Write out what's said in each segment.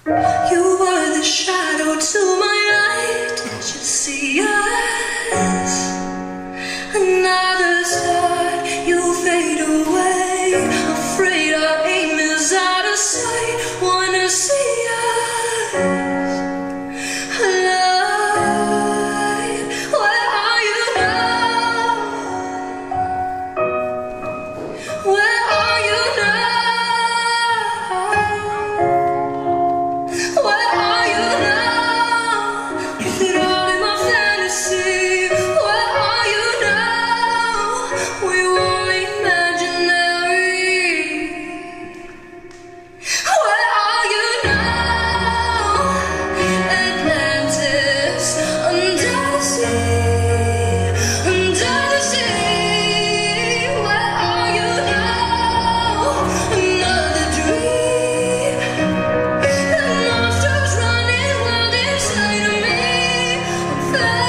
You were the shadow to my light. Did you see us? Another star, you fade away. Afraid our aim is out of sight. Wanna see us alive. Where are you now? Where are you now? Where are you now? Is it all in my fantasy? Where are you now? We were imaginary. Where are you now? Atlantis, under the sea, under the sea. Where are you now? Another dream. The monster's running wild inside of me. I'm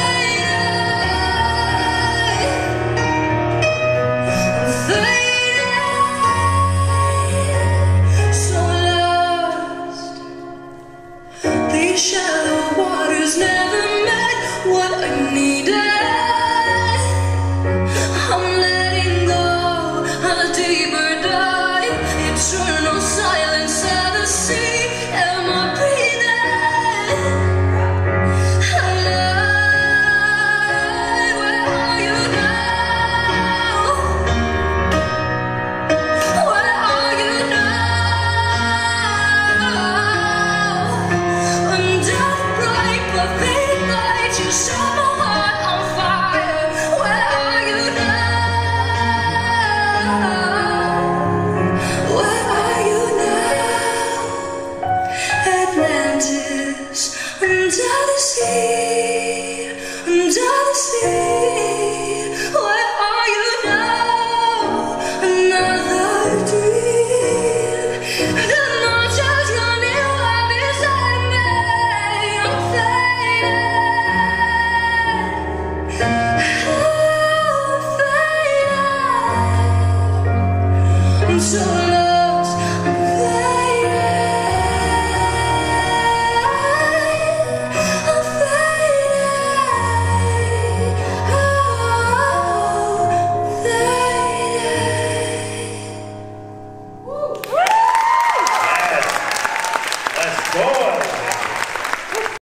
fading, so lost. These shallow waters never met what I needed. I'm letting go, a deeper dive, eternal silence at the sea. Am I breathing alive? Where are you now? Where are you now? Under the bright but fading light, you set my heart on fire. Where are you now? Where are you now? Atlantis, under the sea, under the sea. Where are you now? Another dream. The monster's running wild inside me. I'm fading, I'm fading. I'm so